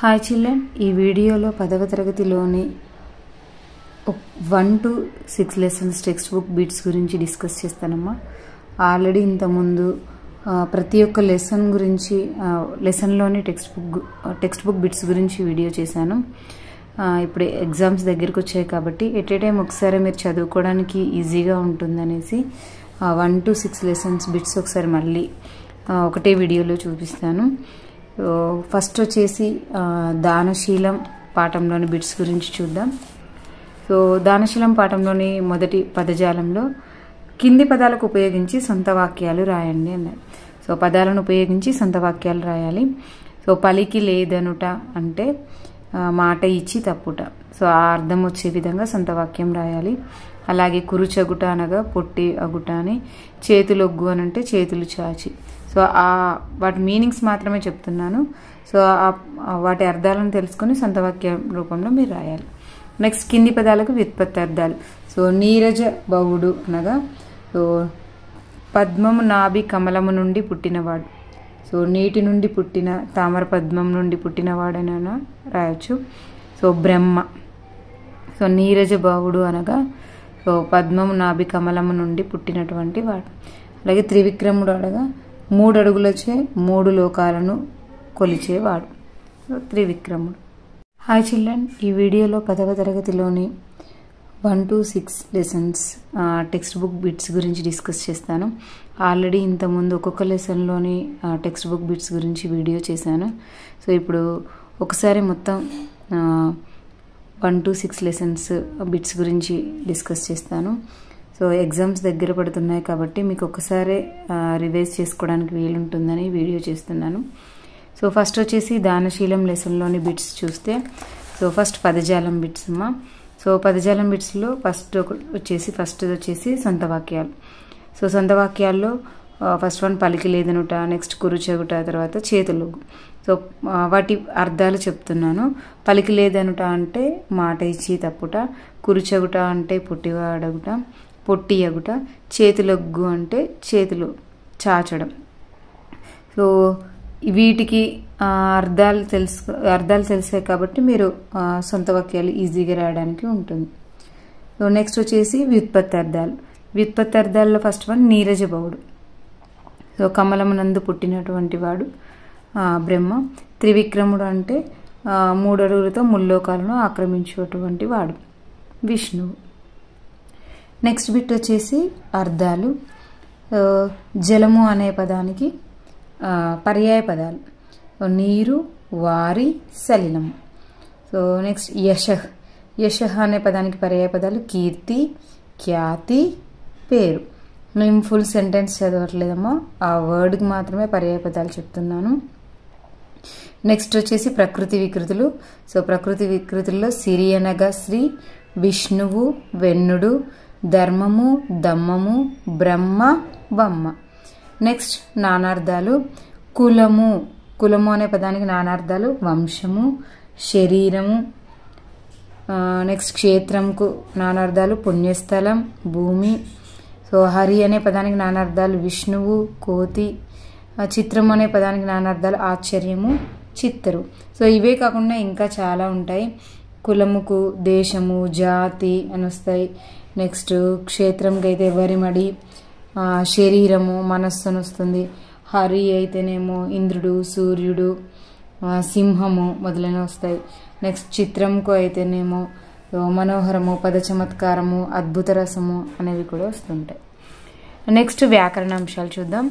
Hi children, ఈ వీడియోలో 10వ తరగతిలోని 1 to 6 lessons text book bits గురించి డిస్కస్ చేస్తానమ్మా. ఆల్రెడీ ఇంతకుముందు ప్రతి ఒక్క లెసన్ గురించి లెసన్లోని టెక్స్ట్ బుక్ బిట్స్ గురించి వీడియో చేశాను. ఇప్పుడు ఎగ్జామ్స్ దగ్గరికి వచ్చాయి కాబట్టి ఎట్ ఏ టైం ఒకసారి మీరు చదువుకోవడానికి ఈజీగా ఉంటుందనేసి 1 to 6 లెసన్స్ బిట్స్ ఒకసారి మళ్ళీ ఒకటే వీడియోలో చూపిస్తాను. ఫస్ట్ వచ్చేసి దానశీలం పాఠంలోని బిట్స్ గురించి చూద్దాం. సో దానశీలం పాఠంలోని మొదటి పదజాలంలో కింది పదాలకు ఉపయోగించి సొంత వాక్యాలు రాయండి అన్నారు. సో పదాలను ఉపయోగించి సొంత వాక్యాలు రాయాలి. సో పలికి లేదనుట అంటే మాట ఇచ్చి తప్పుట. సో ఆ అర్థం వచ్చే విధంగా సొంత వాక్యం రాయాలి. అలాగే కురుచగుట అనగా పొట్టి అగుట అని, చేతులొగ్గు అని అంటే చేతులు చాచి. సో వాటి మీనింగ్స్ మాత్రమే చెప్తున్నాను. సో వాటి అర్థాలను తెలుసుకొని సొంత వాక్య రూపంలో మీరు రాయాలి. నెక్స్ట్ కింది పదాలకు వ్యుత్పత్తి అర్థాలు. సో నీరజ బహుడు అనగా సో పద్మము నాభి కమలము నుండి పుట్టినవాడు. సో నీటి నుండి పుట్టిన తామర పద్మం నుండి పుట్టినవాడనైనా రాయొచ్చు. సో బ్రహ్మ. సో నీరజ బాహుడు అనగా సో పద్మము నాభి కమలము నుండి పుట్టినటువంటి వాడు. అలాగే త్రివిక్రముడు అనగా 3 అడుగులచే 3 లోకాలను కొలిచేవాడు. సో త్రివిక్రముడు. హాయ్ చిల్డ్రన్, ఈ వీడియోలో 10వ తరగతిలోని 1 to 6 lessons text book bits గురించి డిస్కస్ చేస్తాను. ఆల్రెడీ ఇంతకుముందు ఒక్కొక్క లెసన్లోని టెక్స్ట్ బుక్ బిట్స్ గురించి వీడియో చేశాను. సో ఇప్పుడు ఒకసారి మొత్తం 1 to 6 లెసన్స్ బిట్స్ గురించి డిస్కస్ చేస్తాను. సో ఎగ్జామ్స్ దగ్గర పడుతున్నాయి కాబట్టి మీకు ఒకసారి రివైజ్ చేసుకోవడానికి వీలుంటుందని వీడియో చేస్తున్నాను. సో ఫస్ట్ వచ్చేసి దానశీలం లెసన్లోని బిట్స్ చూస్తే సో ఫస్ట్ పదజాలం బిట్స్ అమ్మా. సో పదజాలం బిట్స్లో ఫస్ట్ వచ్చేసి సొంత వాక్యాలు. సో సొంత వాక్యాల్లో ఫస్ట్ వన్ పలికి లేదనుట, నెక్స్ట్ కురుచెగుట, తర్వాత చేతులు. సో వాటి అర్థాలు చెప్తున్నాను. పలికి లేదనుట అంటే మాట ఇచ్చి తప్పుట, కురుచెగుట అంటే పుట్టివాడగుట, పొట్టి అగుట, చేతులొగ్గు అంటే చేతులు చాచడం. సో వీటికి అర్థాలు తెలిసాయి కాబట్టి మీరు సొంత వాక్యాలు ఈజీగా రాయడానికి ఉంటుంది. సో నెక్స్ట్ వచ్చేసి వ్యుత్పత్తి అర్థాలు. వ్యుత్పత్తి అర్థాల్లో ఫస్ట్ వన్ నీరజ బహుడు. సో కమలమునందు పుట్టినటువంటి వాడు బ్రహ్మ. త్రివిక్రముడు అంటే 3 అడుగులతో ముల్లోకాలను ఆక్రమించేటువంటి వాడు విష్ణువు. నెక్స్ట్ బిట్ వచ్చేసి అర్థాలు. జలము అనే పదానికి పర్యాయ పదాలు నీరు, వారి, సలిలము. సో నెక్స్ట్ యశ అనే పదానికి పర్యాయ పదాలు కీర్తి, ఖ్యాతి, పేరు. మేము ఫుల్ సెంటెన్స్ చదవట్లేదమ్మా, ఆ వర్డ్కి మాత్రమే పర్యాయ పదాలు చెప్తున్నాను. నెక్స్ట్ వచ్చేసి ప్రకృతి వికృతులు. సో ప్రకృతి వికృతుల్లో సిరి అనగా శ్రీ, విష్ణువు, వెన్నుడు, ధర్మము, దమ్మము, బ్రహ్మ, బమ్మ. నెక్స్ట్ నానార్థాలు. కులము అనే పదానికి నానార్థాలు వంశము, శరీరము. నెక్స్ట్ క్షేత్రంకు నానార్థాలు పుణ్యస్థలం, భూమి. సో హరి అనే పదానికి నానార్థాలు విష్ణువు, కోతి. చిత్రం అనే పదానికి నానార్థాలు ఆశ్చర్యము, చిత్తరు. సో ఇవే కాకుండా ఇంకా చాలా ఉంటాయి. కులముకు దేశము, జాతి అని వస్తాయి. నెక్స్ట్ క్షేత్రంకి అయితే వరిమడి, శరీరము మనస్సు అని వస్తుంది. హరి అయితేనేమో ఇంద్రుడు, సూర్యుడు, సింహము మొదలైనవి వస్తాయి. నెక్స్ట్ చిత్రంకు అయితేనేమో మనోహరము, పద చమత్కారము, అద్భుత రసము అనేవి కూడా వస్తుంటాయి. నెక్స్ట్ వ్యాకరణ అంశాలు చూద్దాం.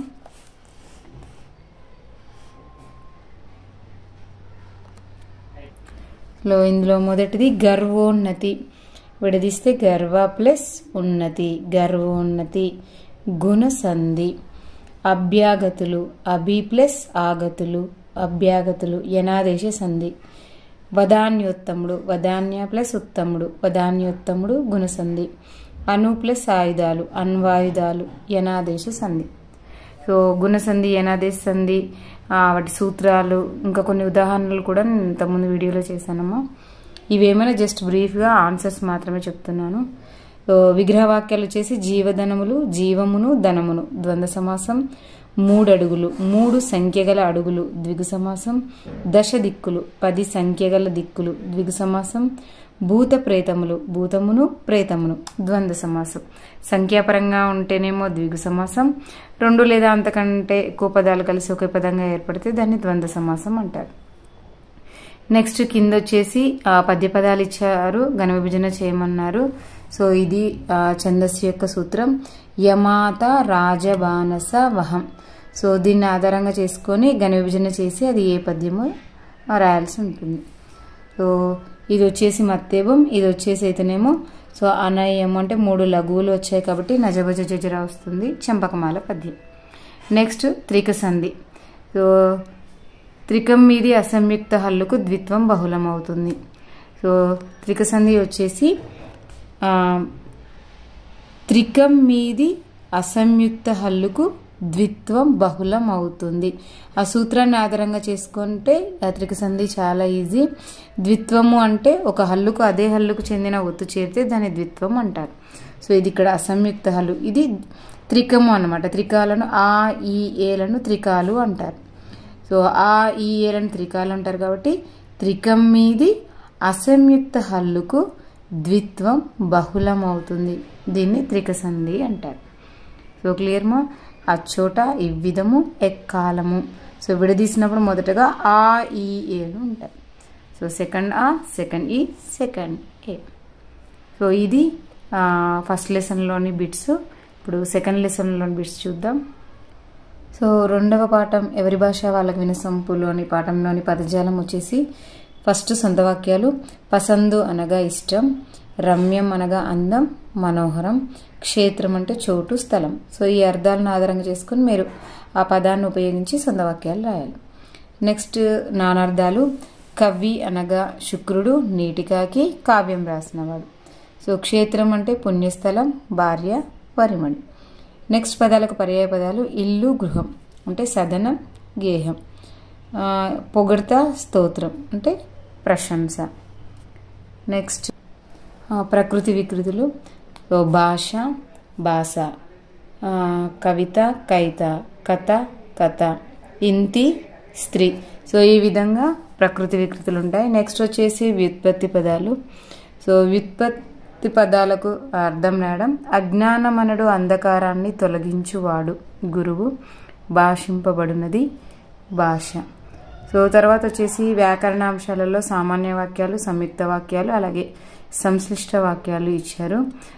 ఇందులో మొదటిది గర్వోన్నతి. విడదీస్తే గర్వ ప్లస్ ఉన్నతి, గర్వోన్నతి. గుణసంధి. అభ్యాగతులు, అభి ప్లస్ ఆగతులు, అభ్యాగతులు. యనాదేశ సంధి. వదాన్యోత్తముడు, వదాన్య ప్లస్ ఉత్తముడు, వదాన్యోత్తముడు. గుణసంధి. అను ప్లస్ ఆయుధాలు, అన్వాయుధాలు. యనాదేశ సంధి. సో గుణసంధి, యనాదేశ సంధి, వాటి సూత్రాలు ఇంకా కొన్ని ఉదాహరణలు కూడా నేను ఇంతకుముందు వీడియోలో చేశానమ్మా. ఇవేమైనా జస్ట్ బ్రీఫ్గా ఆన్సర్స్ మాత్రమే చెప్తున్నాను. సో విగ్రహవాక్యాలు వచ్చేసి జీవధనములు, జీవమును, ధనమును. ద్వంద్వ సమాసం. 3 అడుగులు 3 సంఖ్యగల అడుగులు ద్విగు సమాసం. దశ దిక్కులు 10 సంఖ్యగల దిక్కులు ద్విగు సమాసం. భూత ప్రేతములు భూతమును ప్రేతమును ద్వంద్వ సమాసం. సంఖ్యాపరంగా ఉంటేనేమో ద్విగు సమాసం. 2 లేదా అంతకంటే ఎక్కువ పదాలు కలిసి ఒకే పదంగా ఏర్పడితే దాన్ని ద్వంద్వ సమాసం అంటారు. నెక్స్ట్ కింద వచ్చేసి పద్య పదాలు ఇచ్చారు, ఘన విభజన చేయమన్నారు. సో ఇది ఛందస్సు యొక్క సూత్రం యమాత రాజబానస వహం. సో దీన్ని ఆధారంగా చేసుకొని ఘన విభజన చేసి అది ఏ పద్యమో రాయాల్సి ఉంటుంది. సో ఇది వచ్చేసి మత్తేబం, ఇది వచ్చేసి అయితేనేమో సో అనయం అంటే 3 లఘువులు వచ్చాయి కాబట్టి నజభజ జజర వస్తుంది, చంపకమాల పద్యం. నెక్స్ట్ త్రిక సంధి. సో త్రికం మీది అసంయుక్త హల్లుకు ద్విత్వం బహుళం అవుతుంది. సో త్రిక సంధి వచ్చేసి త్రికం మీది అసంయుక్త హల్లుకు ద్విత్వం బహుళం అవుతుంది. ఆ సూత్రాన్ని ఆధారంగా చేసుకుంటే త్రిక సంధి చాలా ఈజీ. ద్విత్వము అంటే ఒక హల్లుకు అదే హల్లుకు చెందిన ఒత్తు చేరితే దాన్ని ద్విత్వం అంటారు. సో ఇది ఇక్కడ అసంయుక్త హల్లు, ఇది త్రికము అన్నమాట. త్రికాలను ఆ ఈ ఏలను త్రికాలు అంటారు. సో ఆ ఈ ఏలను త్రికాలు అంటారు కాబట్టి త్రికం మీది అసంయుక్త హల్లుకు ద్విత్వం బహుళం అవుతుంది, దీన్ని త్రిక సంధి అంటారు. సో క్లియర్మా? అచ్చోట ఇవ్విధము ఎక్కాలము. సో విడదీసినప్పుడు మొదటగా ఆ ఈ ఏలు ఉంటాయి. సో సెకండ్ ఆ, సెకండ్ ఈ, సెకండ్ ఏ. సో ఇది ఫస్ట్ లెసన్లోని బిట్స్. ఇప్పుడు సెకండ్ లెసన్లోని బిట్స్ చూద్దాం. సో రెండవ పాఠం ఎవరి భాష వాళ్ళకి వినసొంపులోని పాఠంలోని పదజాలం వచ్చేసి ఫస్ట్ సొంత వాక్యాలు. పసందు అనగా ఇష్టం, రమ్యం అనగా అందం, మనోహరం, క్షేత్రం అంటే చోటు, స్థలం. సో ఈ అర్థాలను ఆధారంగా చేసుకుని మీరు ఆ పదాన్ని ఉపయోగించి సొంత వాక్యాలు రాయాలి. నెక్స్ట్ నానార్థాలు. కవి అనగా శుక్రుడు, నీటికాకి, కావ్యం రాసినవాడు. సో క్షేత్రం అంటే పుణ్యస్థలం, భార్య, వరిమణి. నెక్స్ట్ పదాలకు పర్యాయ పదాలు. ఇల్లు, గృహం అంటే సదనం, గేహం. పొగడ్త, స్తోత్రం అంటే ప్రశంస. నెక్స్ట్ ప్రకృతి వికృతులు. భాష, భాష, కవిత, కైత, కథ, కథ, ఇంతి, స్త్రీ. సో ఈ విధంగా ప్రకృతి వికృతులు ఉంటాయి. నెక్స్ట్ వచ్చేసి వ్యుత్పత్తి పదాలు. సో వ్యుత్పత్తి పదాలకు అర్థం రాయడం. అజ్ఞానమనడు అంధకారాన్ని తొలగించువాడు గురువు, భాషింపబడినది భాష. సో తర్వాత వచ్చేసి వ్యాకరణాంశాలలో సామాన్య వాక్యాలు, సంయుక్త వాక్యాలు, అలాగే సంశ్లిష్ట వాక్యాలు ఇచ్చారు.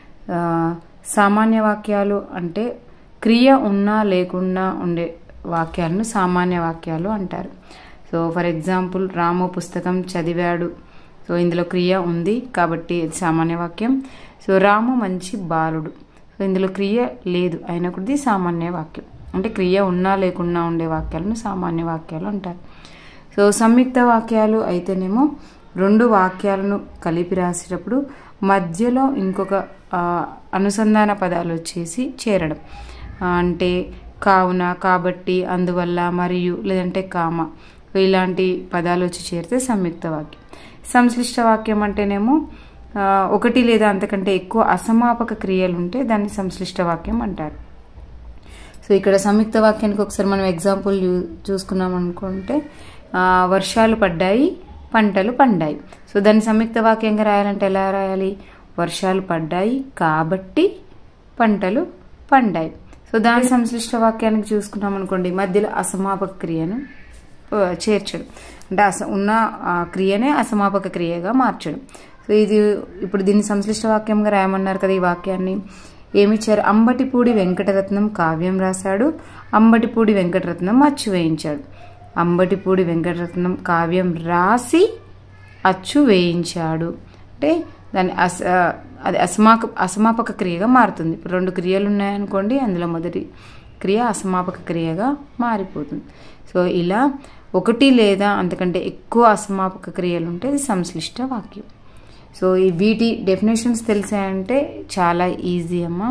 సామాన్య వాక్యాలు అంటే క్రియ ఉన్నా లేకుండా ఉండే వాక్యాలను సామాన్య వాక్యాలు అంటారు. సో ఫర్ ఎగ్జాంపుల్ రాము పుస్తకం చదివాడు. సో ఇందులో క్రియ ఉంది కాబట్టి ఇది సామాన్య వాక్యం. సో రాము మంచి బాలుడు. సో ఇందులో క్రియ లేదు అయినప్పుడు సామాన్య వాక్యం. అంటే క్రియ ఉన్నా లేకుండా ఉండే వాక్యాలను సామాన్య వాక్యాలు అంటారు. సో సంయుక్త వాక్యాలు అయితేనేమో 2 వాక్యాలను కలిపి రాసేటప్పుడు మధ్యలో ఇంకొక అనుసంధాన పదాలు వచ్చేసి చేరడం. అంటే కావున, కాబట్టి, అందువల్ల, మరియు, లేదంటే కామ, ఇలాంటి పదాలు వచ్చి చేరితే సంయుక్త వాక్యం. సంశ్లిష్ట వాక్యం అంటేనేమో 1 లేదా అంతకంటే ఎక్కువ అసమాపక క్రియలు ఉంటే దాన్ని సంశ్లిష్ట వాక్యం అంటారు. సో ఇక్కడ సంయుక్త వాక్యానికి ఒకసారి మనం ఎగ్జాంపుల్ చూసుకున్నాం అనుకుంటే వర్షాలు పడ్డాయి, పంటలు పండాయి. సో దాన్ని సంయుక్త వాక్యంగా రాయాలంటే ఎలా రాయాలి? వర్షాలు పడ్డాయి కాబట్టి పంటలు పండాయి. సో దాని సంశ్లిష్ట వాక్యానికి చూసుకున్నాం అనుకోండి, మధ్యలో అసమాపక క్రియను చేర్చడం. అంటే ఉన్న క్రియనే అసమాపక క్రియగా మార్చడం. సో ఇది ఇప్పుడు దీన్ని సంశ్లిష్ట వాక్యంగా రాయమన్నారు కదా. ఈ వాక్యాన్ని ఏమిచ్చారు? అంబటిపూడి వెంకటరత్నం కావ్యం రాశాడు, అంబటిపూడి వెంకటరత్నం అచ్చు వేయించాడు. అంబటిపూడి వెంకటరత్నం కావ్యం రాసి అచ్చు వేయించాడు అంటే దాని అది అసమాపక క్రియగా మారుతుంది. ఇప్పుడు 2 క్రియలు ఉన్నాయనుకోండి, అందులో మొదటి క్రియ అసమాపక క్రియగా మారిపోతుంది. సో ఇలా 1 లేదా అంతకంటే ఎక్కువ అసమాపక క్రియలు ఉంటే ఇది సంశ్లిష్ట వాక్యం. సో ఈ వీటి డెఫినేషన్స్ తెలిసాయంటే చాలా ఈజీ అమ్మా.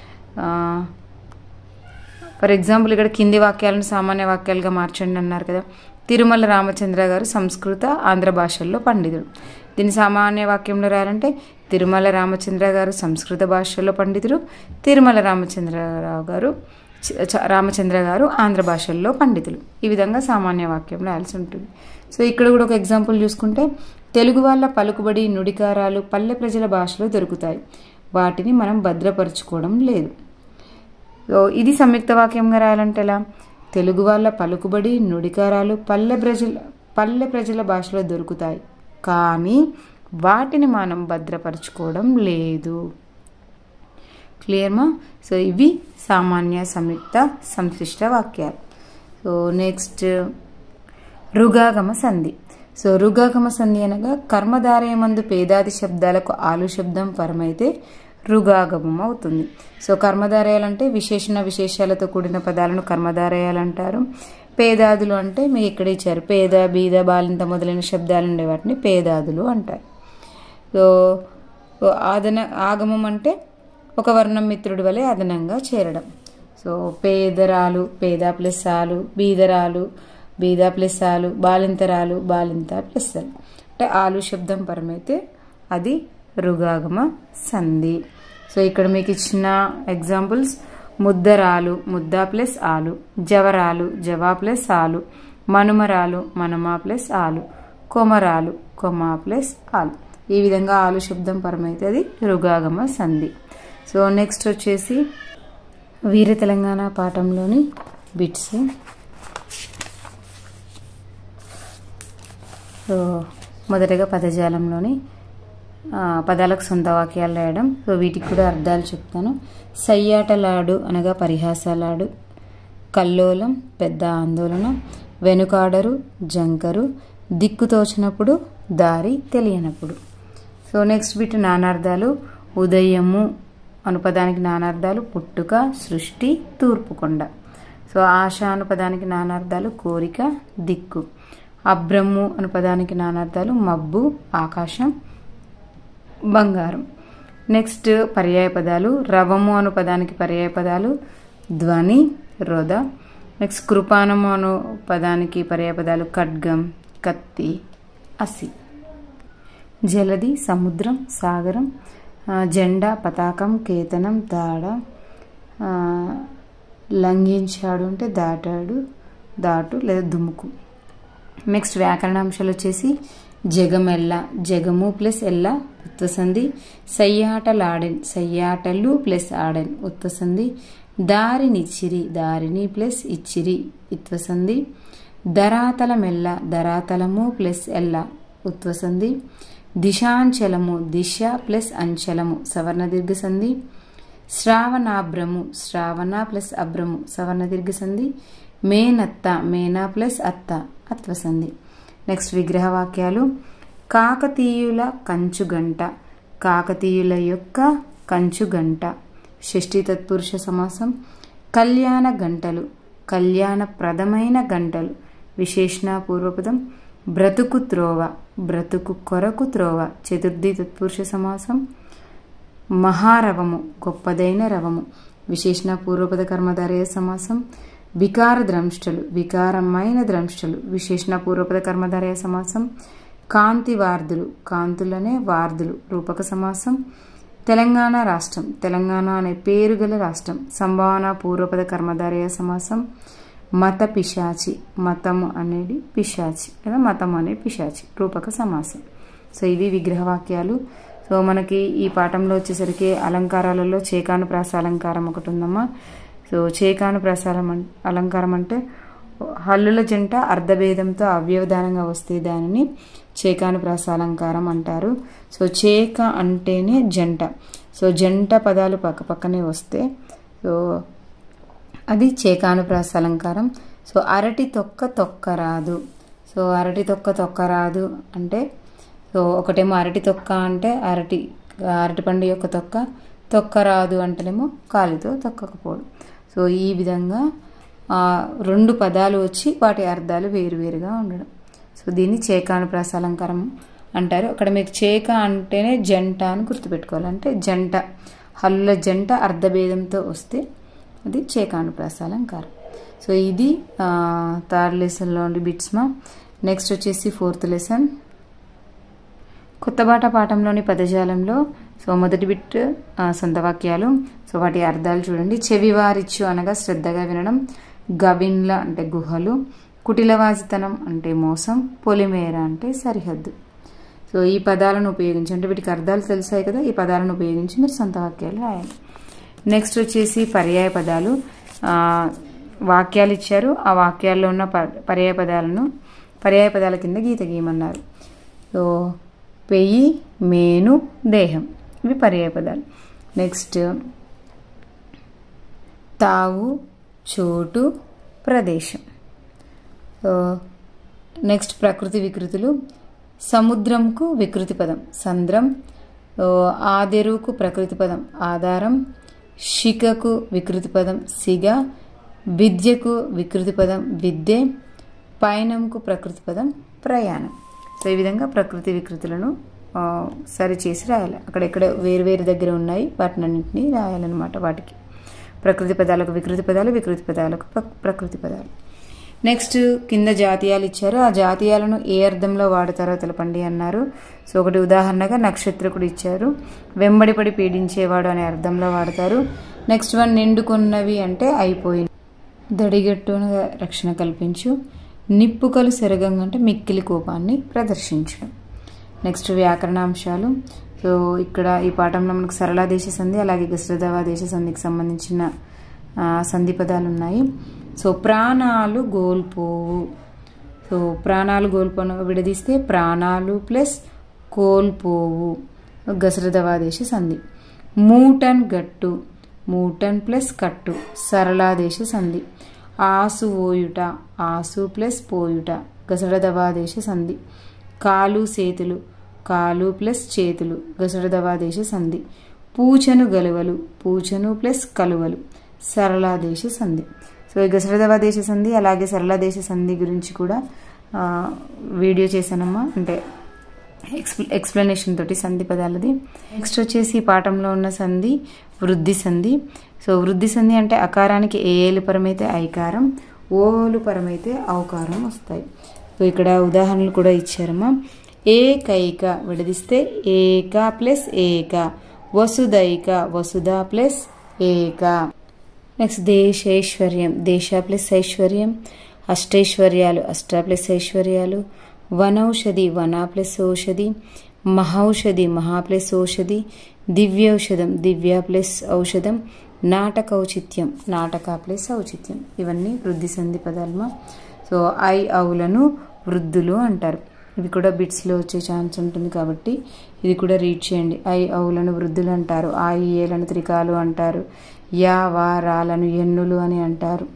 ఫర్ ఎగ్జాంపుల్ ఇక్కడ కింది వాక్యాలను సామాన్య వాక్యాలుగా మార్చండి అన్నారు కదా. తిరుమల రామచంద్ర గారు సంస్కృత, ఆంధ్ర భాషల్లో పండితుడు. దీన్ని సామాన్య వాక్యంలో రాయాలంటే తిరుమల రామచంద్ర గారు సంస్కృత భాషలో పండితుడు, తిరుమల రామచంద్రరావు గారు రామచంద్ర గారు ఆంధ్ర భాషల్లో పండితులు. ఈ విధంగా సామాన్య వాక్యం రాయాల్సి ఉంటుంది. సో ఇక్కడ కూడా ఒక ఎగ్జాంపుల్ చూసుకుంటే, తెలుగు వాళ్ళ పలుకుబడి నుడికారాలు పల్లె ప్రజల భాషలో దొరుకుతాయి, వాటిని మనం భద్రపరచుకోవడం లేదు. సో ఇది సంయుక్త వాక్యంగా రాయాలంటే ఎలా? తెలుగు వాళ్ళ పలుకుబడి నుడికారాలు పల్లె ప్రజల భాషలో దొరుకుతాయి, కానీ వాటిని మనం భద్రపరచుకోవడం లేదు. క్లియర్మా? సో ఇవి సామాన్య, సంయుక్త, సంశ్లిష్ట వాక్యాలు. సో నెక్స్ట్ రుగాగమ సంధి. సో రుగాగమ సంధి అనగా కర్మధారయమందు పేదాది శబ్దాలకు ఆలు శబ్దం పరమైతే రుగాగమం అవుతుంది. సో కర్మధారయాలంటే విశేషణ విశేషాలతో కూడిన పదాలను కర్మధారయాలు అంటారు. పేదాదులు అంటే మీకు ఇక్కడ ఇచ్చారు, పేద, బీద, బాలింత మొదలైన శబ్దాలు ఉండే వాటిని పేదాదులు అంటారు. సో ఆగమం అంటే ఒక వర్ణం మిత్రుడి వలె అదనంగా చేరడం. సో పేదరాలు, పేద ప్లస్ ఆలు, బీదరాలు, బీద ప్లస్ ఆలు, బాలింతరాలు, బాలింత ప్లస్ ఆలు. అంటే ఆలు శబ్దం పరమైతే అది రుగాగమ సంధి. సో ఇక్కడ మీకు ఇచ్చిన ఎగ్జాంపుల్స్: ముద్దరాలు, ముద్ద ప్లస్ ఆలు, జవరాలు, జవా ప్లస్ ఆలు, మనుమరాలు, మనుమ ప్లస్ ఆలు, కొమరాలు, కొమ ప్లస్ ఆలు. ఈ విధంగా ఆలు శబ్దం పరమైతే అది రుగాగమ సంధి. సో నెక్స్ట్ వచ్చేసి వీర తెలంగాణ పాఠంలోని బిట్స్. సో మొదటగా పదజాలంలోని పదాలకు సొంత వాక్యాలు రాయడం. సో వీటికి కూడా అర్థాలు చెప్తాను. సయ్యాటలాడు అనగా పరిహాసాలాడు, కల్లోలం పెద్ద ఆందోళన, వెనుకాడరు జంకరు, దిక్కుతోచినప్పుడు దారి తెలియనప్పుడు. సో నెక్స్ట్ బిట్ నానార్థాలు. ఉదయము అను పదానికి నానార్థాలు పుట్టుక, సృష్టి, తూర్పుకొండ. సో ఆశ అను పదానికి నానార్థాలు కోరిక, దిక్కు. అభ్రము అను పదానికి నానార్థాలు మబ్బు, ఆకాశం, బంగారం. నెక్స్ట్ పర్యాయ పదాలు. రవము అను పదానికి పర్యాయ పదాలు ధ్వని, రొద. నెక్స్ట్ కృపానము అను పదానికి పర్యాయ పదాలు ఖడ్గం, కత్తి, అసి. జలది సముద్రం, సాగరం. జెండా, పతాకం, కేతనం, దాడ. లంఘించాడు అంటే దాటాడు, దాటు లేదా దుముకు. నెక్స్ట్ వ్యాకరణాంశాలు వచ్చేసి జగమెల్ల, జగము ప్లస్ ఎల్ల ఉత్వసంధి. సయ్యాటలాడెన్, సయ్యాటలు ప్లస్ ఆడెన్ ఉత్వసంధి. దారినిచ్చిరి, దారిని ప్లస్ ఇచ్చిరి ఉత్వసంధి. ధరాతలమెల్ల, ధరాతలము ప్లస్ ఎల్ల ఉత్వసంధి. దిశాంచలము, దిశ ప్లస్ అంచలము సవర్ణ దీర్ఘ సంధి. శ్రావణాభ్రము, శ్రావణ ప్లస్ అభ్రము సవర్ణ దీర్ఘ సంధి. మేనత్త, మేనా ప్లస్ అత్త అత్వసంధి. నెక్స్ట్ విగ్రహ వాక్యాలు. కాకతీయుల కంచుగంట, కాకతీయుల యొక్క కంచుగంట షష్ఠీ తత్పురుష సమాసం. కళ్యాణ గంటలు, కళ్యాణప్రదమైన గంటలు విశేషణ పూర్వపదం. బ్రతుకు త్రోవ, బ్రతుకు కొరకు త్రోవ చతుర్థి తత్పురుష సమాసం. మహారవము, గొప్పదైన రవము విశేషణ పూర్వపద కర్మధారయ సమాసం. వికార ద్రంష్టలు, వికారమైన ద్రంష్టలు విశేషణ పూర్వపద కర్మధారయ సమాసం. కాంతి వార్ధులు, కాంతులనే వార్ధులు రూపక సమాసం. తెలంగాణ రాష్ట్రం, తెలంగాణ అనే పేరు గల రాష్ట్రం సంభావన పూర్వపద కర్మధారయ సమాసం. మత పిశాచి, మతము అనేది పిశాచి లేదా మతం అనే పిశాచి రూపక సమాసం. సో ఇవి విగ్రహ వాక్యాలు. సో మనకి ఈ పాఠంలో వచ్చేసరికి అలంకారాలలో చేకానుప్రాస అలంకారం ఒకటి ఉందమ్మా. సో చేకానుప్రాస అలంకారం అంటే హల్లుల జంట అర్ధభేదంతో అవ్యవధానంగా వస్తే దానిని చేకానుప్రాస అలంకారం అంటారు. సో చేక అంటేనే జంట. సో జంట పదాలు పక్క పక్కనే వస్తే సో అది చేకానుప్రాస అలంకారం. సో అరటి తొక్క తొక్కరాదు. సో అరటి తొక్క తొక్కరాదు అంటే సో ఒకటేమో అరటి తొక్క అంటే అరటిపండు యొక్క తొక్క, తొక్కరాదు అంటేనేమో కాలితో తొక్కకపోవడం. సో ఈ విధంగా రెండు పదాలు వచ్చి వాటి అర్థాలు వేరువేరుగా ఉండడం. సో దీన్ని చేకానుప్రాస అలంకారం అంటారు. అక్కడ మీకు చేక అంటేనే జంట అని గుర్తుపెట్టుకోవాలి. అంటే జంట, హల్లుల జంట అర్ధభేదంతో వస్తే అది చేకానుప్రాస అలంకారం. సో ఇది థర్డ్ లెసన్లో ఉండి బిట్స్మా. నెక్స్ట్ వచ్చేసి ఫోర్త్ లెసన్. కొత్త బాట పాఠంలోని పదజాలంలో సో మొదటి బిట్ సొంత వాక్యాలు. సో వాటి అర్థాలు చూడండి. చెవివారిచ్చు అనగా శ్రద్ధగా వినడం, గవిన్ల అంటే గుహలు, కుటిలవాజితనం అంటే మోసం, పొలిమేర అంటే సరిహద్దు. సో ఈ పదాలను ఉపయోగించి, అంటే వీటికి అర్థాలు తెలిసాయి కదా, ఈ పదాలను ఉపయోగించి మీరు సొంత వాక్యాలు రాయాలి. నెక్స్ట్ వచ్చేసి పర్యాయ పదాలు. వాక్యాలు ఇచ్చారు, ఆ వాక్యాల్లో ఉన్న పర్యాయ పదాల కింద గీత గీయమన్నారు. సో పెయ్యి, మేను, దేహం ఇవి పర్యాయ పదాలు. నెక్స్ట్ తావు, చోటు, ప్రదేశం. సో నెక్స్ట్ ప్రకృతి వికృతులు. సముద్రంకు వికృతి పదం సంద్రం, ఆదెరువుకు ప్రకృతి పదం ఆధారం, శిఖకు వికృతి పదం సిగ, విద్యకు వికృతి పదం విద్యే, పయనంకు ప్రకృతి పదం ప్రయాణం. సో ఈ విధంగా ప్రకృతి వికృతులను సరిచేసి రాయాలి. అక్కడెక్కడ వేరు దగ్గర ఉన్నాయి వాటినన్నింటినీ రాయాలన్నమాట. వాటికి ప్రకృతి పదాలకు వికృతి పదాలు, వికృతి పదాలకు ప్రకృతి పదాలు. నెక్స్ట్ కింద జాతీయాలు ఇచ్చారు, ఆ జాతీయాలను ఏ అర్థంలో వాడతారో తెలపండి అన్నారు. సో ఒకటి ఉదాహరణగా నక్షత్రకుడు ఇచ్చారు, వెంబడిపడి పీడించేవాడు అనే అర్థంలో వాడతారు. నెక్స్ట్ వన్ నిండుకున్నవి అంటే అయిపోయింది, దడిగట్టుగా రక్షణ కల్పించు, నిప్పుకలు సెరగంగా అంటే మిక్కిలి కోపాన్ని ప్రదర్శించడం. నెక్స్ట్ వ్యాకరణాంశాలు. సో ఇక్కడ ఈ పాఠంలో మనకు సరళాదేశ సంధి అలాగే గసరదవాదేశ సంధికి సంబంధించిన సంధి పదాలు ఉన్నాయి. సో ప్రాణాలు గోల్పోవు. సో ప్రాణాలు గోల్పోను విడదీస్తే ప్రాణాలు ప్లస్ కోల్పోవు గసరదవాదేశ సంధి. మూటన్ గట్టు, మూటన్ ప్లస్ కట్టు సరళాదేశ సంధి. ఆసు ఓయుట, ఆసు ప్లస్ పోయుట గసరదవాదేశ సంధి. కాలు చేతులు, కాలు ప్లస్ చేతులు గసరదవాదేశ సంధి. పూచను గలువలు, పూచను ప్లస్ కలువలు సరళాదేశ సంధి. సో ఈ గసరదవాదేశ సంధి అలాగే సరళాదేశ సంధి గురించి కూడా వీడియో చేశానమ్మా, అంటే ఎక్స్ప్లెనేషన్ తోటి సంధి పదాలది. నెక్స్ట్ వచ్చేసి పాఠంలో ఉన్న సంధి వృద్ధి సంధి. సో వృద్ధి సంధి అంటే అకారానికి ఏలు పరమైతే ఐకారం, ఓలు పరమైతే ఔకారం వస్తాయి. సో ఇక్కడ ఉదాహరణలు కూడా ఇచ్చారమ్మా. ఏకైక విడదీస్తే ఏక ప్లస్ ఏక, వసుదైక వసుధ ప్లస్ ఏక. నెక్స్ట్ దేశైశ్వర్యం, దేశ ప్లస్ ఐశ్వర్యం. అష్టైశ్వర్యాలు, అష్ట ప్లస్ ఐశ్వర్యాలు. వనౌషధి, వన ప్లస్ ఔషధి. మహౌషధి, మహా ప్లస్ ఔషధి. దివ్యౌషధం, దివ్య ప్లస్ ఔషధం. నాటకౌచిత్యం, నాటక ప్లస్ ఔచిత్యం. ఇవన్నీ వృద్ధి సంధి పదాలమా. సో ఐ ఔలను వృద్ధులు అంటారు. ఇవి కూడా బిట్స్లో వచ్చే ఛాన్స్ ఉంటుంది కాబట్టి ఇది కూడా రీడ్ చేయండి. ఐ ఔలను వృద్ధులు అంటారు, ఆ ఏలను త్రికాలు అంటారు, యా వా రాలను ఎన్నులు అని అంటారు,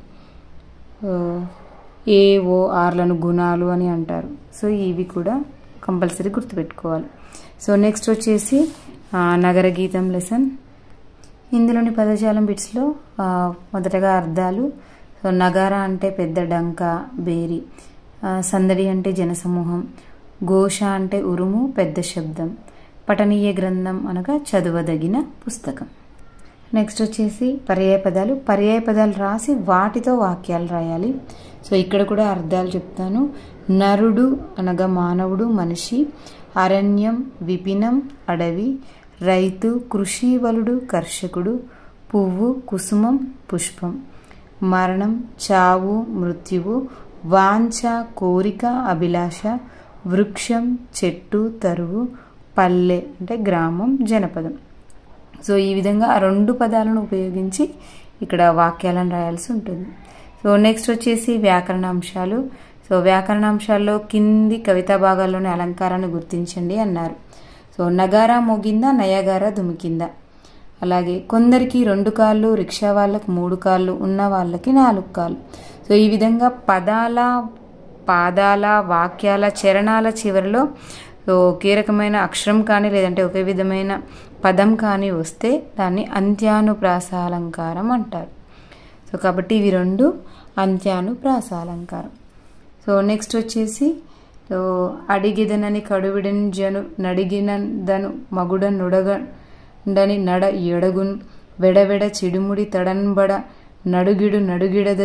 ఏ ఓ ఆర్లను గుణాలు అని అంటారు. సో ఇవి కూడా కంపల్సరీ గుర్తుపెట్టుకోవాలి. సో నెక్స్ట్ వచ్చేసి నగర గీతం లెసన్. ఇందులోని పదజాలం బిట్స్లో మొదటగా అర్థాలు. సో నగార అంటే పెద్ద డంక బేరి, సందడి అంటే జనసమూహం, ఘోష అంటే ఉరుము పెద్ద శబ్దం, పఠనీయ గ్రంథం అనగా చదవదగిన పుస్తకం. నెక్స్ట్ వచ్చేసి పర్యాయ పదాలు. పర్యాయ పదాలు రాసి వాటితో వాక్యాలు రాయాలి. సో ఇక్కడ కూడా అర్థాలు చెప్తాను. నరుడు అనగా మానవుడు మనిషి, అరణ్యం విపినం అడవి, రైతు కృషివలుడు కర్షకుడు, పువ్వు కుసుమం పుష్పం, మరణం చావు మృత్యువు, వాంఛ కోరిక అభిలాష, వృక్షం చెట్టు తరువు, పల్లె అంటే గ్రామం జనపదం. సో ఈ విధంగా ఆ రెండు పదాలను ఉపయోగించి ఇక్కడ వాక్యాలను రాయాల్సి ఉంటుంది. సో నెక్స్ట్ వచ్చేసి వ్యాకరణాంశాలు. సో వ్యాకరణాంశాల్లో కింది కవితా భాగాల్లోని అలంకారాన్ని గుర్తించండి అన్నారు. సో నగారా మోగిందా, నయగారా దుమికిందా. అలాగే కొందరికి 2 కాళ్ళు, రిక్షా వాళ్ళకి 3 కాళ్ళు, ఉన్న వాళ్ళకి 4 కాళ్ళు. సో ఈ విధంగా పదాల పాదాల వాక్యాల చరణాల చివరిలో ఒకే రకమైన అక్షరం కానీ లేదంటే ఒకే విధమైన పదం కానీ వస్తే దాన్ని అంత్యానుప్రాసాలంకారం అంటారు. సో కాబట్టి ఇవి 2 అంత్యానుప్రాసాలంకారం. సో నెక్స్ట్ వచ్చేసి అడిగిదనని కడువిడని జను నడిగినందను మగుడ నుడగండని నడ ఎడగున్ వెడవెడ చిడుముడి తడన్బడ నడుగిడు నడుగిడద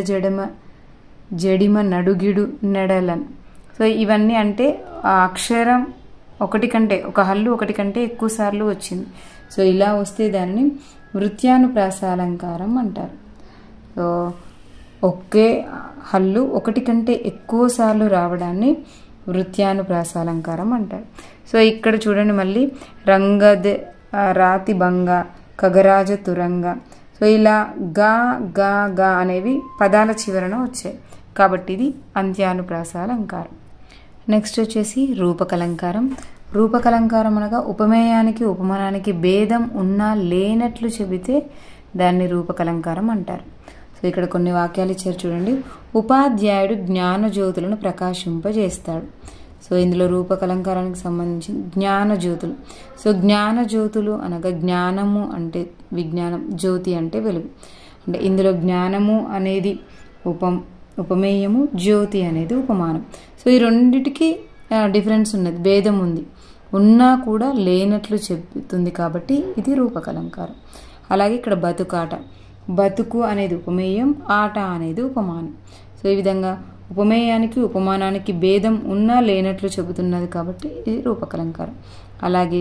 జడిమ నడుగిడు నెడలన్. సో ఇవన్నీ అంటే ఆ అక్షరం ఒక హల్లు ఒకటి కంటే ఎక్కువ సార్లు వచ్చింది. సో ఇలా వస్తే దానిని వృత్యానుప్రాసాలంకారం అంటారు. సో ఒకే హల్లు ఒకటి కంటే ఎక్కువ సార్లు రావడాన్ని వృత్యానుప్రాసాలంకారం అంటారు. సో ఇక్కడ చూడండి మళ్ళీ రంగద్ రాతి భంగ ఖగరాజ తురంగ. సో ఇలా గా గా గా అనేవి పదాల చివరన వచ్చాయి కాబట్టి ఇది అంత్యానుప్రాసాలంకారం. నెక్స్ట్ వచ్చేసి రూపకలంకారం. రూపకలంకారం అనగా ఉపమేయానికి ఉపమానానికి భేదం ఉన్నా లేనట్లు చెబితే దాన్ని రూపకలంకారం అంటారు. సో ఇక్కడ కొన్ని వాక్యాలు ఇచ్చారు చూడండి. ఉపాధ్యాయుడు జ్ఞానజ్యోతులను ప్రకాశింపజేస్తాడు. సో ఇందులో రూపకలంకారానికి సంబంధించి జ్ఞానజ్యోతులు. సో జ్ఞానజ్యోతులు అనగా జ్ఞానము అంటే విజ్ఞానం, జ్యోతి అంటే వెలుగు. అంటే ఇందులో జ్ఞానము అనేది ఉపమేయము, జ్యోతి అనేది ఉపమానం. సో ఈ రెండిటికి డిఫరెన్స్ ఉన్నది, భేదం ఉంది, ఉన్నా కూడా లేనట్లు చెబుతుంది కాబట్టి ఇది రూపకలంకారం. అలాగే ఇక్కడ బతుకాట. బతుకు అనేది ఉపమేయం, ఆట అనేది ఉపమానం. సో ఈ విధంగా ఉపమేయానికి ఉపమానానికి భేదం ఉన్నా లేనట్లు చెబుతున్నది కాబట్టి ఇది రూపకలంకారం. అలాగే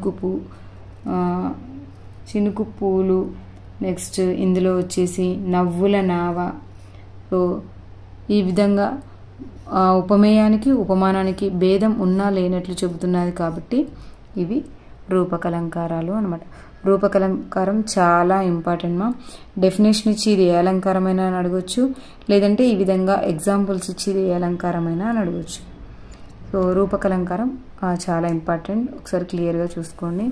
చినుకు పూలు. నెక్స్ట్ ఇందులో వచ్చేసి నవ్వుల నావ. సో ఈ విధంగా ఉపమేయానికి ఉపమానానికి భేదం ఉన్నా లేనట్లు చెబుతున్నది కాబట్టి ఇవి రూపకలంకారాలు అన్నమాట. రూపకలంకారం చాలా ఇంపార్టెంట్ మా. డెఫినేషన్ ఇచ్చి ఇది ఏ అలంకారమైనా అని అడగొచ్చు, లేదంటే ఈ విధంగా ఎగ్జాంపుల్స్ ఇచ్చి ఇది ఏ అలంకారమైనా అని అడగొచ్చు. సో రూపకలంకారం చాలా ఇంపార్టెంట్, ఒకసారి క్లియర్గా చూసుకోండి.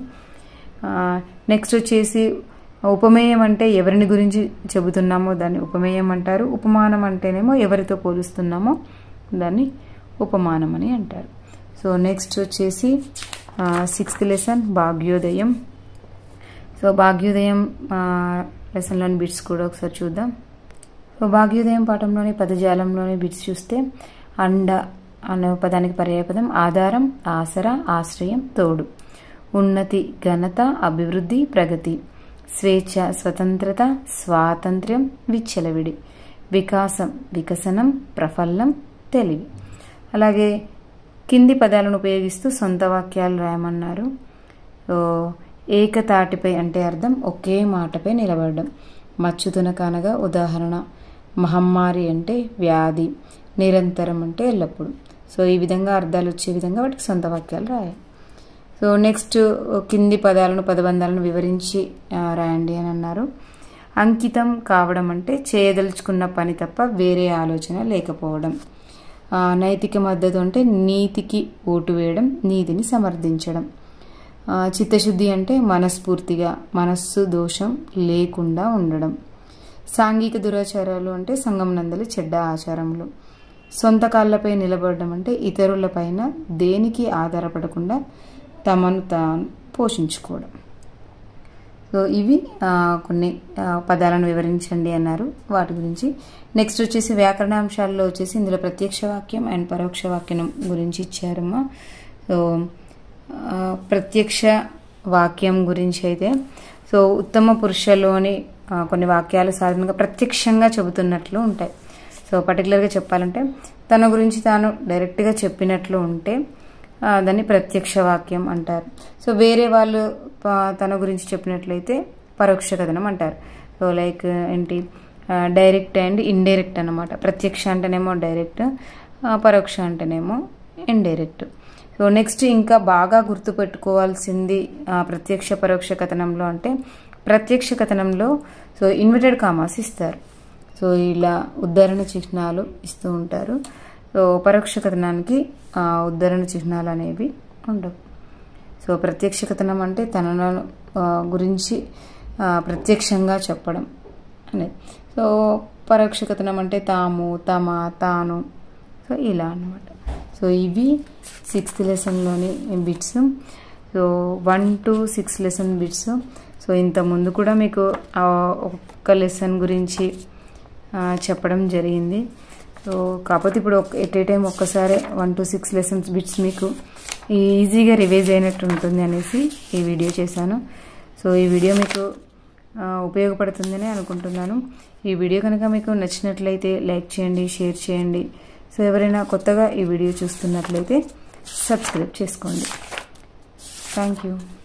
నెక్స్ట్ వచ్చేసి ఉపమేయం అంటే ఎవరిని గురించి చెబుతున్నామో దాన్ని ఉపమేయం అంటారు. ఉపమానం అంటేనేమో ఎవరితో పోలుస్తున్నామో దాన్ని ఉపమానం అని అంటారు. సో నెక్స్ట్ వచ్చేసి 6th లెసన్ భాగ్యోదయం. సో భాగ్యోదయం లెసన్లోని బిట్స్ కూడా ఒకసారి చూద్దాం. సో భాగ్యోదయం పాఠంలోని పదజాలంలోని బిట్స్ చూస్తే అండ అనే పదానికి పర్యాయపదం ఆధారం, ఆసరా, ఆశ్రయం, తోడు. ఉన్నతి, ఘనత, అభివృద్ధి, ప్రగతి. స్వేచ్ఛ, స్వతంత్రత, స్వాతంత్ర్యం, విచ్చలవిడి. వికాసం, వికసనం, ప్రఫల్లం, తెలివి. అలాగే కింది పదాలను ఉపయోగిస్తూ సొంత వాక్యాలు రాయమన్నారు. సో ఏకతాటిపై అంటే అర్థం ఒకే మాటపై నిలబడడం. మచ్చుతునక అనగా ఉదాహరణ. మహమ్మారి అంటే వ్యాధి. నిరంతరం అంటే ఎల్లప్పుడు. సో ఈ విధంగా అర్థాలు వచ్చే విధంగా వాటికి సొంత వాక్యాలు రాయాలి. సో నెక్స్ట్ కింది పదాలను పదబంధాలను వివరించి రాయండి అని అన్నారు. అంకితం కావడం అంటే చేయదలుచుకున్న పని తప్ప వేరే ఆలోచన లేకపోవడం. నైతిక మద్దతు అంటే నీతికి ఓటు వేయడం, నీతిని సమర్థించడం. చిత్తశుద్ధి అంటే మనస్ఫూర్తిగా, మనస్సు దోషం లేకుండా ఉండడం. సాంఘిక దురాచారాలు అంటే సంఘం నందలి చెడ్డ ఆచారములు. సొంత కాళ్ళపై నిలబడడం అంటే ఇతరులపైన దేనికి ఆధారపడకుండా తమను తాను పోషించుకోవడం. సో ఇవి కొన్ని పదాలను వివరించండి అన్నారు, వాటి గురించి. నెక్స్ట్ వచ్చేసి వ్యాకరణాంశాల్లో వచ్చేసి ఇందులో ప్రత్యక్ష వాక్యం అండ్ పరోక్ష వాక్యం గురించి ఇచ్చారమ్మా. సో ప్రత్యక్ష వాక్యం గురించి అయితే సో ఉత్తమ పురుషలోని కొన్ని వాక్యాలు సాధారణంగా ప్రత్యక్షంగా చెబుతున్నట్లు ఉంటాయి. సో పర్టికులర్గా చెప్పాలంటే తన గురించి తాను డైరెక్ట్గా చెప్పినట్లు ఉంటే దాన్ని ప్రత్యక్ష వాక్యం అంటారు. సో వేరే వాళ్ళు తన గురించి చెప్పినట్లయితే పరోక్ష కథనం అంటారు. సో లైక్ ఏంటి డైరెక్ట్ అండ్ ఇండైరెక్ట్ అన్నమాట. ప్రత్యక్ష అంటేనేమో డైరెక్ట్, పరోక్ష అంటేనేమో ఇండైరెక్ట్. సో నెక్స్ట్ ఇంకా బాగా గుర్తుపెట్టుకోవాల్సింది ప్రత్యక్ష పరోక్ష కథనంలో అంటే ప్రత్యక్ష కథనంలో సో ఇన్వర్టెడ్ కామాస్ ఇస్తారు. సో ఇలా ఉద్ధరణ చిహ్నాలు ఇస్తూ ఉంటారు. సో పరోక్ష కథనానికి ఉద్ధరణ చిహ్నాలు అనేవి ఉండవు. సో ప్రత్యక్ష కథనం అంటే తన గురించి ప్రత్యక్షంగా చెప్పడం అనేది. సో పరోక్ష కథనం అంటే తాము, తమ, తాను. సో ఇలా అన్నమాట. సో ఇవి 6th లెసన్లోని bits. So 1 to 6 lesson bits. So ఇంతకుముందు కూడా మీకు ఒక్క లెసన్ గురించి చెప్పడం జరిగింది. సో కాకపోతే ఇప్పుడు ఎట్ ఏ టైం ఒక్కసారి 1 to 6 లెసన్స్ బిట్స్ మీకు ఈజీగా రివైజ్ అయినట్టు ఉంటుంది అనేసి ఈ వీడియో చేశాను. సో ఈ వీడియో మీకు ఉపయోగపడుతుందని అనుకుంటున్నాను. ఈ వీడియో కనుక మీకు నచ్చినట్లయితే లైక్ చేయండి, షేర్ చేయండి. సో ఎవరైనా కొత్తగా ఈ వీడియో చూస్తున్నట్లయితే సబ్స్క్రైబ్ చేసుకోండి. Thank you.